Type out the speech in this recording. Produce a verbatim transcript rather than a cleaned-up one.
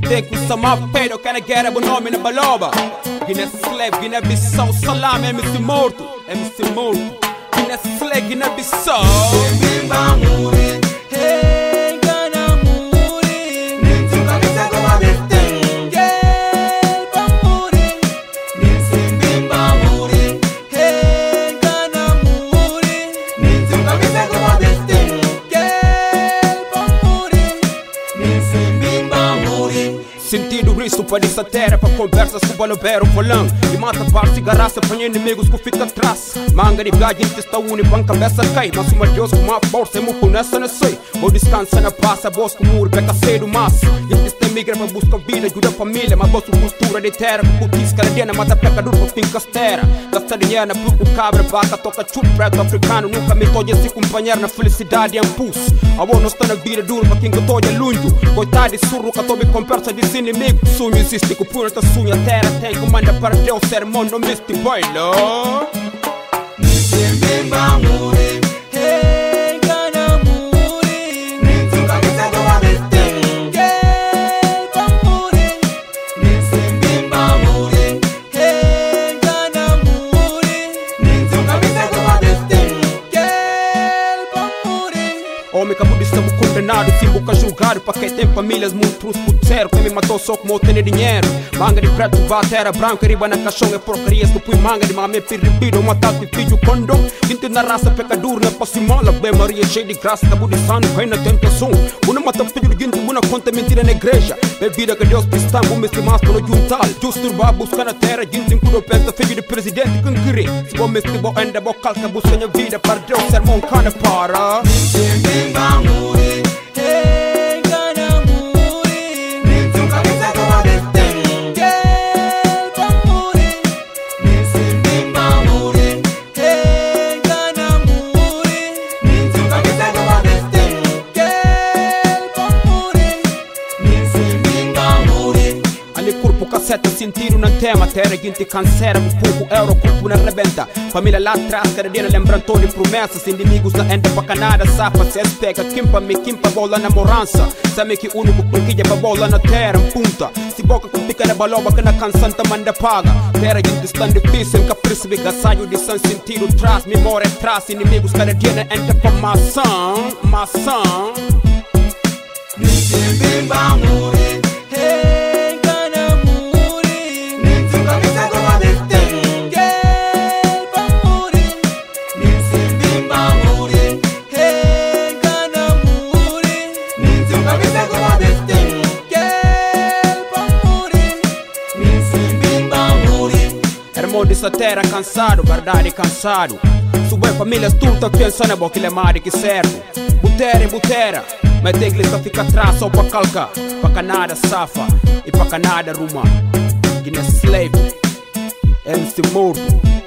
tem que usar mais pedo, que não quer o nome na baloba. Guiné-Slave, Guiné-Bissau, salame, M C Morto, M C Morto. Guiné-Slave, Guiné-Bissau. Hey, gana muri, nintu kabisa kama dete. Gel bamburi, nintu bimba muri. Hey, gana muri, nintu kabisa kama dete. Gel bamburi, nintu bimba muri. Sentido risco para essa terra, para conversas com o balobero falando. E mata parte garraça para inimigos que fica atrás. Manga de viagem que está une, para cabeça cai. Mas uma Deus com uma força, eu com essa não sei. Vou descansar na passa, bosco muro, peca cedo mas. E este migra para buscar vida, ajuda a família. Mas gosto cultura de terra, putis canadiana, mata pecador para fincas terra. Gasta dinheiro, puto cabra, vaca, toca chulo, preto africano. Nunca me toque se acompanhar na felicidade e impulso. A boa não está na vida dura, para quem que toque é lunho. Coitado de surro, que tobe conversa de inimigo. Sonho existe, que pura esta sonha terra tem comanda para Deus, sermão não miste baila. Bimba muri, hey, gana muri, nintu kabisa kama dete. Gel bamburi, nintu bimba muri, hey, gana muri, nintu kabisa kama dete. Gel bamburi. Homem que por estamos condenados, sem boca julgado. Para quem tem famílias muito puteiro, quem me matou só como eu tenho dinheiro. Manga de preto, batera branca, riba na caixão é porcarias. Tu põe manga de mame, pirripido, matar de filho condom. Quinto na raça, pecador, na passimola. Bem Maria, cheia de graça, tabu de sangue, cai na tentação. Una mata filho de guinto, una conta mentira na igreja. Bebida que Deus pista, um mestre mais para juntar. Justo turbar, buscar na terra, guinto em cudo pensa, filho de presidente, quem querer. Se bom mestre, bom ainda, bom calca, busca minha vida. Para Deus, sermão, cana para. Bimba muri, hey, gana muri, nintu kabisa kama dete. Gel bamburi, nintu bimba muri, hey, gana muri, nintu kabisa kama dete. Gel bamburi, nintu bimba muri. Ali corpo casseta, sentiram na tema. Terra guinte cancera, com pouco euro, corpo na rebenta. Família lá atrás, cada dia lembrando de promessas. Inimigos na enda para Canadá, safa, se pega. Quimpa, me quimpa, bola na morança. Sabe que único porquilha pra bola na terra, punta. Se boca com pica na baloba, que na cansanta manda paga. Terra guinte está difícil, que príncipe Gasadju de sem sentido traz. Memória traz, inimigos cada dia na enda para maçã, maçã. Nintu bimba muri, hey, gana muri, nintu kabisa kama dete. Gel bamburi, nintu bimba muri, hey, gana muri, nintu kabisa kama dete. Gel bamburi, nintu bimba muri. Irmão dessa terra cansado, verdade cansado. Sua família tudo pensando na boca, ele é mais que certo. Butera e butera, mas tem que só fica atrás só pra calca. Pra Canadá safa e pra Canadá ruma. Guiné-Slave, M C Morto.